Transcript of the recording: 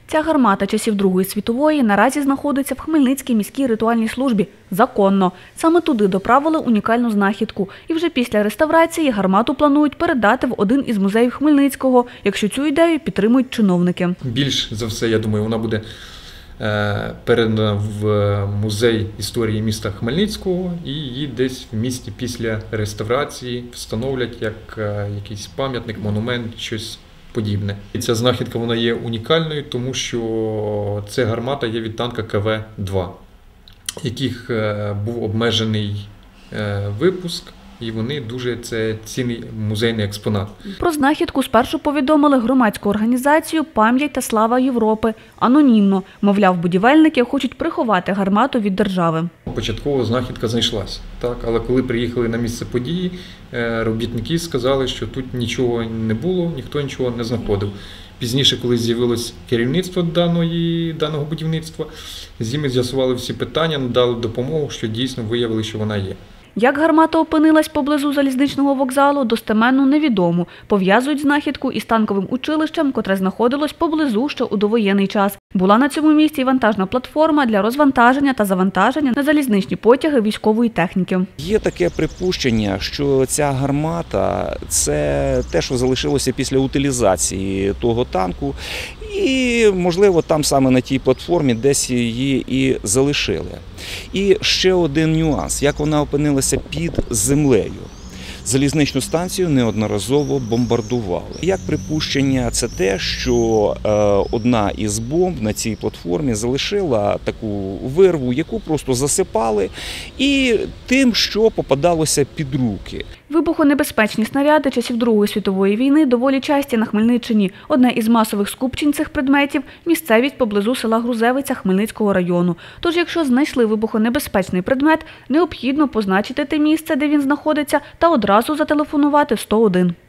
Ця гармата часів Другої світової наразі знаходиться в Хмельницькій міській ритуальній службі. Законно. Саме туди доправили унікальну знахідку. І вже після реставрації гармату планують передати в один із музеїв Хмельницького, якщо цю ідею підтримують чиновники. Більш за все, я думаю, вона буде передана в музей історії міста Хмельницького і її десь в місті після реставрації встановлять як якийсь пам'ятник, монумент, щось подібне. І ця знахідка вона є унікальною, тому що це гармата є від танка КВ-2, яких був обмежений випуск. І вони дуже це цінний музейний експонат. Про знахідку спершу повідомили громадську організацію «Пам'ять та слава Європи» анонімно. Мовляв, будівельники хочуть приховати гармату від держави. Початково знахідка знайшлась, так, але коли приїхали на місце події, робітники сказали, що тут нічого не було, ніхто нічого не знаходив. Пізніше, коли з'явилось керівництво даного будівництва, з ними з'ясували всі питання, надали допомогу, що дійсно виявили, що вона є. Як гармата опинилась поблизу залізничного вокзалу, достеменно невідомо. Пов'язують знахідку із танковим училищем, котре знаходилось поблизу ще у довоєнний час. Була на цьому місці і вантажна платформа для розвантаження та завантаження на залізничні потяги військової техніки. Є таке припущення, що ця гармата – це те, що залишилося після утилізації того танку. І, можливо, там саме на тій платформі десь її і залишили. І ще один нюанс, як вона опинилася під землею. Залізничну станцію неодноразово бомбардували. Як припущення, це те, що одна із бомб на цій платформі залишила таку вирву, яку просто засипали, і тим, що попадалося під руки. Вибухонебезпечні снаряди часів Другої світової війни доволі часті на Хмельниччині. Одне із масових скупчень цих предметів – місцевість поблизу села Грузевиця Хмельницького району. Тож, якщо знайшли вибухонебезпечний предмет, необхідно позначити те місце, де він знаходиться, та одразу зателефонувати 101.